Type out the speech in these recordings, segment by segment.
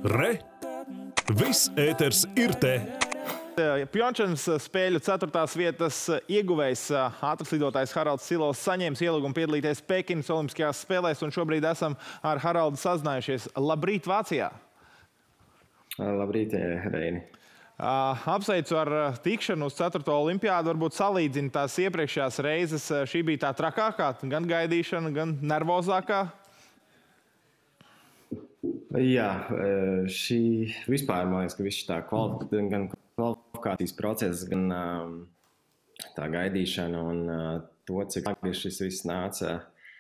Re! Viss ēters ir te! Pjončanas spēļu 4. vietas ieguvējs ātrslidotājs Haralds Silovs saņēmis ielūgumu piedalīties Pekinas Olimpiskajās spēlēs, un šobrīd esam ar Haraldu sazinājušies. Labrīt Vācijā! Labrīt, Reini! Apsveicu ar tikšanu uz 4. olimpiādu. Varbūt salīdzina tās iepriekšējās reizes. Šī bija tā trakākā, gan gaidīšana, gan nervozākā. Jā, šī vispār, man liekas, ka viss tā gan kvalifikācijas process, gan tā gaidīšana un to, cik labi šis viss nāca.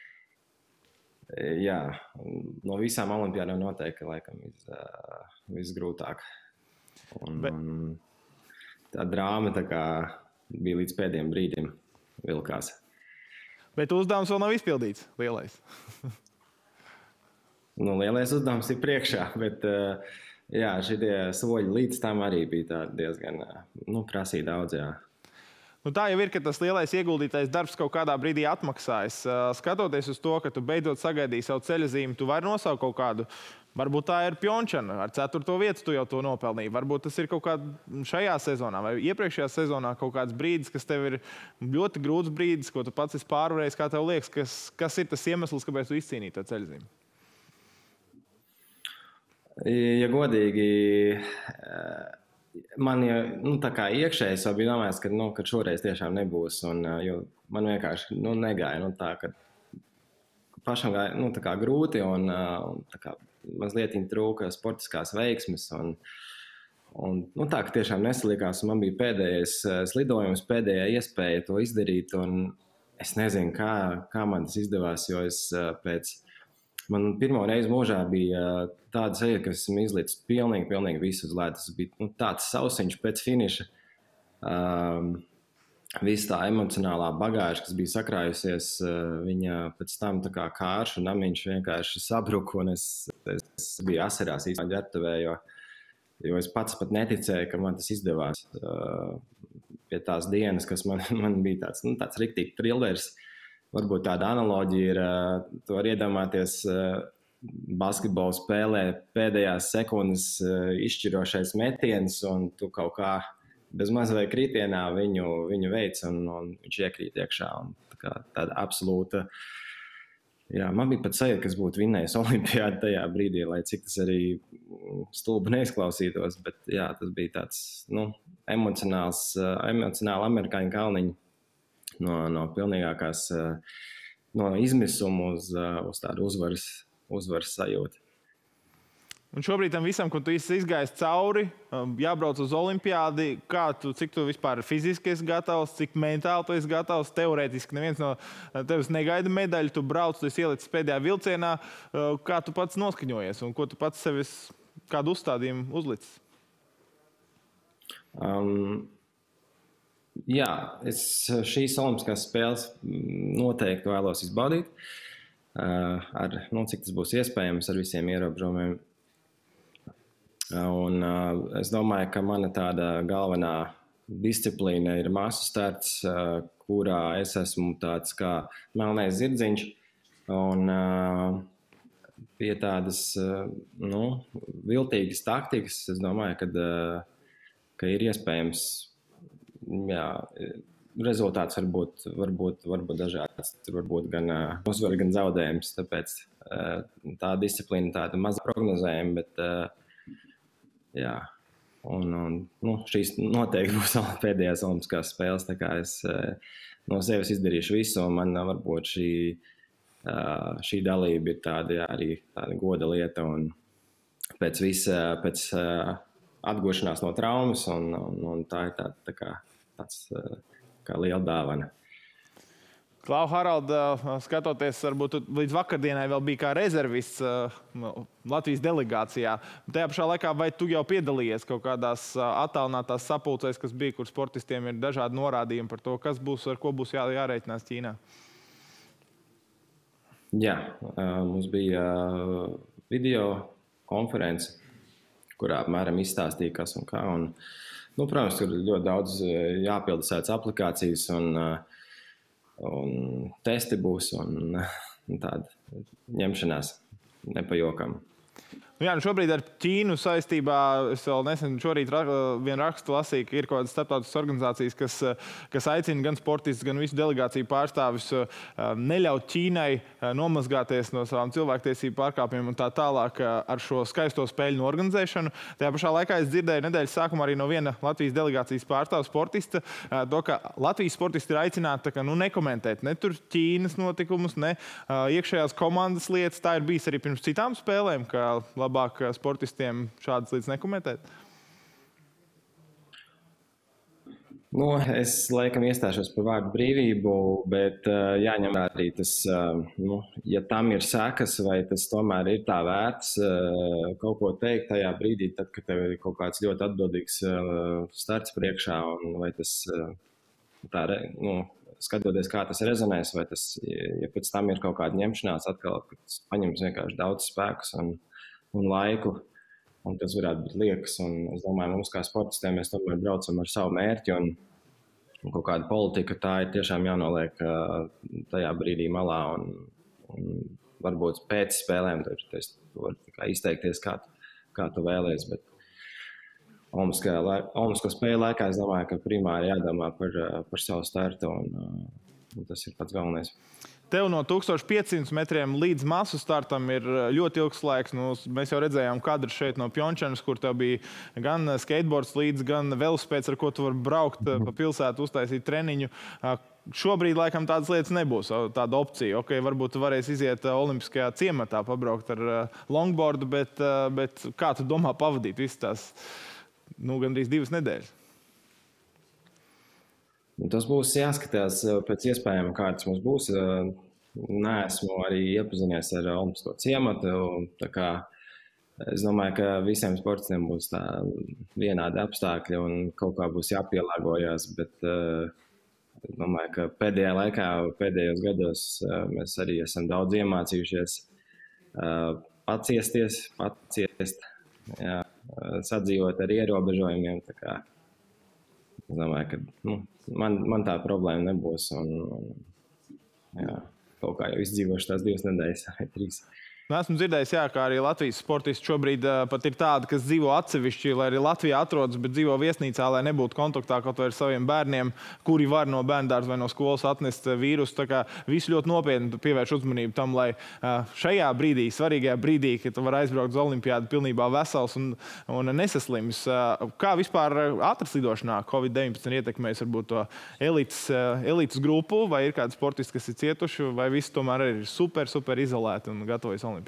Jā, no visām olimpiādām noteikti, laikam, visgrūtāk. Un tā drāma tā kā bija līdz pēdējiem brīdim vilkās. Bet uzdevums vēl nav izpildīts, lielais. Lielais uzdevums ir priekšā, bet jā, šitie soļi līdz tam arī bija diezgan prasīja daudz, jā. Tā jau ir, ka tas lielais ieguldītais darbs kaut kādā brīdī atmaksājas. Skatoties uz to, ka tu beidzot sagaidīji savu ceļazīmi, tu vari nosaukt kaut kādu, varbūt tā ir Pjončana, ar 4. vietu tu jau to nopelnīji. Varbūt tas ir kaut kādā šajā sezonā vai iepriekšējā sezonā kaut kāds brīdis, kas tev ir ļoti grūts brīdis, ko tu pats esi pārvarējis, kā tev liekas, kas ir tas iemesls, kāpēc tu izcīnīji to ceļazīmi? Ja godīgi, man tā kā iekšējais jau bija domājis, ka šoreiz tiešām nebūs, jo man vienkārši negāja tā, ka pašam gāja tā kā grūti un tā kā mazliet trūka sportiskās veiksmes un tā, ka tiešām nesalikās, un man bija pēdējais slidojums, pēdējā iespēja to izdarīt, un es nezinu, kā man tas izdevās, jo man pirmo reizi mūžā bija tāda sajūta, ka esmu izlicis pilnīgi visu uz ledus. Tas bija tāds sausiņš pēc finiša. Visa tā emocionālā bagāža, kas bija sakrājusies, viņa pēc tam tā kā kāršu namiņš vienkārši sabruka, un es biju asarās īstenībā ģērbtuvē, jo es pats pat neticēju, ka man tas izdevās. Pie tās dienas, kas man bija tāds riktīgi trillers. Varbūt tāda analoģija ir, tu vari iedomāties basketbola spēlē pēdējās sekundes izšķirošais metiens, un tu kaut kā bez maz vai kritienā viņu veic, un viņš iekrīt iekšā. Tāda absolūta, jā, man bija pat sajūta, kas būtu vinnējis olimpiādu tajā brīdī, lai cik tas arī stulbi neizklausītos, bet jā, tas bija tāds, emocionāli amerikāņu kalniņu. No pilnīgākās, no izmisuma uz tādu uzvaras sajūtu. Un šobrīd tam visam, ko tu izgājis cauri, jābrauc uz olimpiādi, cik tu vispār fiziski esi gatavs, cik mentāli tu esi gatavs, teorētiski neviens no tevis negaida medaļu, tu brauc, tu esi ielicis pēdējā vilcienā, kā tu pats noskaņojies un ko tu pats sevis kādu uzstādījumu uzlicis? Jā, es šīs olimpiskās spēles noteikti vēlos izbaudīt, cik tas būs iespējams ar visiem ierobežojumiem. Un es domāju, ka mana tāda galvenā disciplīna ir masu starts, kurā es esmu tāds kā melnais zirdziņš. Un pie tādas viltīgas taktikas, es domāju, ka ir iespējams. Jā, rezultāts var būt dažāds. Tur var būt gan uzvara, gan zaudējums. Tāpēc tā disciplīna tāda maz prognozējama, bet jā. Šīs noteikti būs pēdējās olimpiskās spēles, tā kā es no sevis izdarīšu visu, un man varbūt šī dalība ir tāda arī tāda goda lieta, un pēc atgūšanās no traumas, un tā ir tāds kā liela dāvana. Klau, Harald, skatoties, varbūt līdz vakardienai vēl bija kā rezervists Latvijas delegācijā. Tajā pašā laikā, vai tu jau piedalījies kaut kādās attālinātās sapulcēs, kas bija, kur sportistiem ir dažādi norādījumi par to, kas būs, ar ko būs jārēķinās Ķīnā? Jā, mums bija video konference, kurā apmēram izstāstīja, kas un kā. Protams, tur ļoti daudz jāpilda sēdz aplikācijas un testi būs un tāda ņemšanās nepajokam. Jā, šobrīd ar Ķīnu saistībā, es vēl nesen šorīt vienu rakstu lasīju, ka ir kaut kādas starptautiskas organizācijas, kas aicina gan sportistus, gan visu delegāciju pārstāvis neļaut Ķīnai nomazgāties no savām cilvēktiesību pārkāpumiem un tā tālāk ar šo skaisto spēļu norganizēšanu. Tajā pašā laikā es dzirdēju nedēļas sākumā arī no viena Latvijas delegācijas pārstāvis sportista, to, ka Latvijas sportisti ir aicināti nekomentēt ne tur Ķīnas notikumus, ne iekšējās komandas lietas. Tā ir bijis arī pirms citām spēlēm, ka labāk sportistiem šādas lietas nekomentēt? Es laikam iestāšos par vārdu brīvību, bet jāņem arī tas, ja tam ir sekas, vai tas tomēr ir tā vērts kaut ko teikt tajā brīdī, tad, kad tev ir kaut kāds ļoti atbildīgs starts priekšā, un vai tas tā, skatoties, kā tas rezonēs, vai tas, ja pēc tam ir kaut kāda ņemšanās atkal, ka tas paņems vienkārši daudz spēkus un laiku, un tas varētu būt liekas. Un es domāju, mums kā sportistiem mēs tomēr braucam ar savu mērķi, un kaut kāda politika, tā ir tiešām jānoliek tajā brīdī malā, un varbūt pēc spēlēm tu vari izteikties, kā tu vēlies, bet Olimpisko spēļu laikā es domāju, ka primāri jādomā par savu startu, un tas ir pats galvenais. Tev no 1500 metriem līdz masu startam ir ļoti ilgs laiks. Mēs jau redzējām kadrus šeit no Pjončanas, kur tev bija gan skateboards līdz, gan velospēds, ar ko tu vari braukt pa pilsētu, uztaisīt treniņu. Šobrīd, laikam, tādas lietas nebūs, tāda opcija. Ok, varbūt tu varēsi iziet Olimpiskajā ciematā, pabraukt ar longboardu, bet kā tu domā pavadīt visas tās, gandrīz 2 nedēļas? Tas būs jāskatās pēc iespējām, kāds mums būs. Neesmu arī iepazinies ar Olimpisko ciematu. Tā kā es domāju, ka visiem sportistiem būs tā vienādi apstākļi un kaut kā būs jāpielāgojas. Bet es domāju, ka pēdējā laikā, pēdējos gados mēs arī esam daudz iemācījušies paciest, sadzīvot ar ierobežojumiem. Tā kā es domāju, ka man tā problēma nebūs. Kaut kā jau izdzīvošu tās 2 nedēļas vai 3. Esmu dzirdējis, ka arī Latvijas sportisti šobrīd pat ir tādi, kas dzīvo atsevišķi, lai arī Latvijā atrodas, bet dzīvo viesnīcā, lai nebūtu kontaktā kaut vai ar saviem bērniem, kuri var no bērndārza vai no skolas atnest vīrusu. Tā kā visi ļoti nopietni pievērš uzmanību tam, lai šajā brīdī, svarīgajā brīdī, kad tu vari aizbraukt uz olimpiādu pilnībā vesels un nesaslims. Kā vispār ātras lidošanā Covid-19 ietekmēs varbūt to elites grupu, vai ir kādi sportisti, kas ir cietuši, vai visi tomēr ir super izolēti un gatavojas olimpiādai?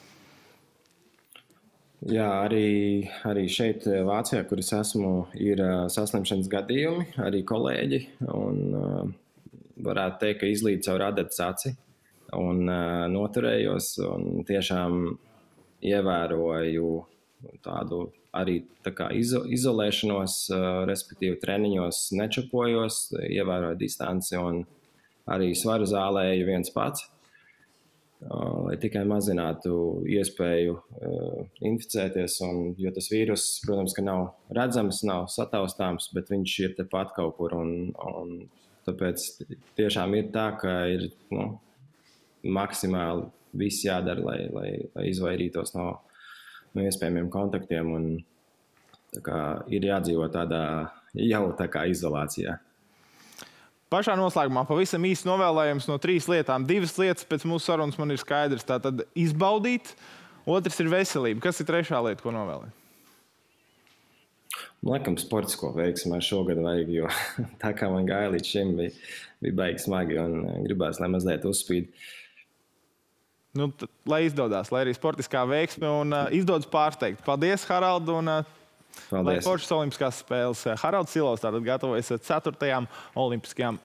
Jā, arī šeit Vācijā, kur es esmu, ir saslimšanas gadījumi, arī kolēģi. Un varētu teikt, ka izlīdu caur adatas aci un noturējos. Un tiešām ievēroju tādu arī tā kā izolēšanos, respektīvi treniņos nečupojos, ievēroju distanci un arī svaru zālēju viens pats. Lai tikai mazinātu iespēju inficēties, jo tas vīrus, protams, ka nav redzams, nav sataustāms, bet viņš ir tepat kaut kur, un tāpēc tiešām ir tā, ka ir maksimāli viss jādara, lai izvairītos no iespējamiem kontaktiem, un tā kā ir jādzīvo tādā jau tā kā izolācijā. Pašā noslēgumā pavisam īsts novēlējums no 3 lietām. 2 lietas pēc mūsu sarunas man ir skaidrs. Tātad izbaudīt, otrs ir veselība. Kas ir 3. lieta, ko novēlēt? Laikam sportisko veiksmu šogad vajag, jo tā kā man gāja līdz šim bija baigi smagi un gribās, lai mazliet uzspīd. Lai izdodās, lai arī sportiskā veiksme un izdodas pārsteigt. Paldies, Harald, un lai foršas olimpiskās spēles. Haralds Silovs tātad gatavojas 4. Olimpiskajām